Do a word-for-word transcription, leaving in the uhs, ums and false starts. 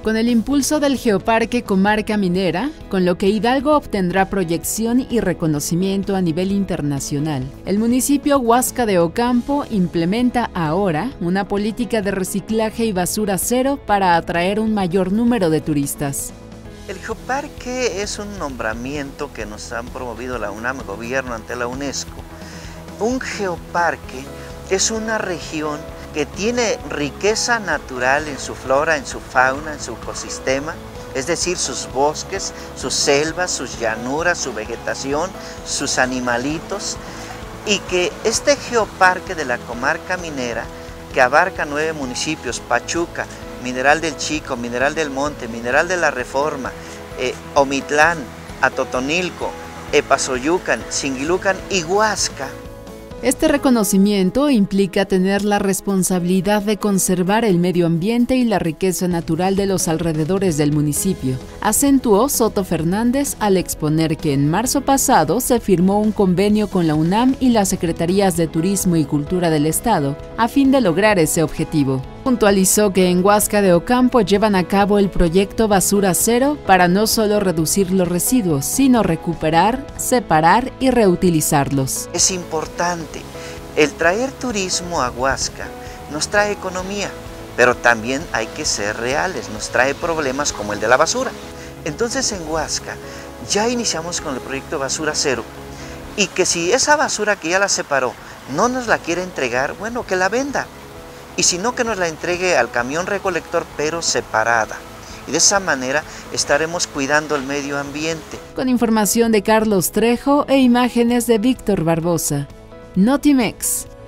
Con el impulso del Geoparque Comarca Minera, con lo que Hidalgo obtendrá proyección y reconocimiento a nivel internacional, el municipio Huasca de Ocampo implementa ahora una política de reciclaje y basura cero para atraer un mayor número de turistas. El Geoparque es un nombramiento que nos han promovido la UNAM, el gobierno ante la UNESCO. Un geoparque es una región que tiene riqueza natural en su flora, en su fauna, en su ecosistema, es decir, sus bosques, sus selvas, sus llanuras, su vegetación, sus animalitos, y que este geoparque de la comarca minera, que abarca nueve municipios, Pachuca, Mineral del Chico, Mineral del Monte, Mineral de la Reforma, eh, Omitlán, Atotonilco, Epazoyucan, Singilucan y Huasca. Este reconocimiento implica tener la responsabilidad de conservar el medio ambiente y la riqueza natural de los alrededores del municipio, acentuó Soto Fernández al exponer que en marzo pasado se firmó un convenio con la UNAM y las Secretarías de Turismo y Cultura del Estado a fin de lograr ese objetivo. Puntualizó que en Huasca de Ocampo llevan a cabo el proyecto Basura Cero para no solo reducir los residuos, sino recuperar, separar y reutilizarlos. Es importante, el traer turismo a Huasca nos trae economía, pero también hay que ser reales, nos trae problemas como el de la basura. Entonces en Huasca ya iniciamos con el proyecto Basura Cero y que si esa basura que ya la separó no nos la quiere entregar, bueno, que la venda. Y si no, que nos la entregue al camión recolector, pero separada. Y de esa manera estaremos cuidando el medio ambiente. Con información de Carlos Trejo e imágenes de Víctor Barbosa. Notimex.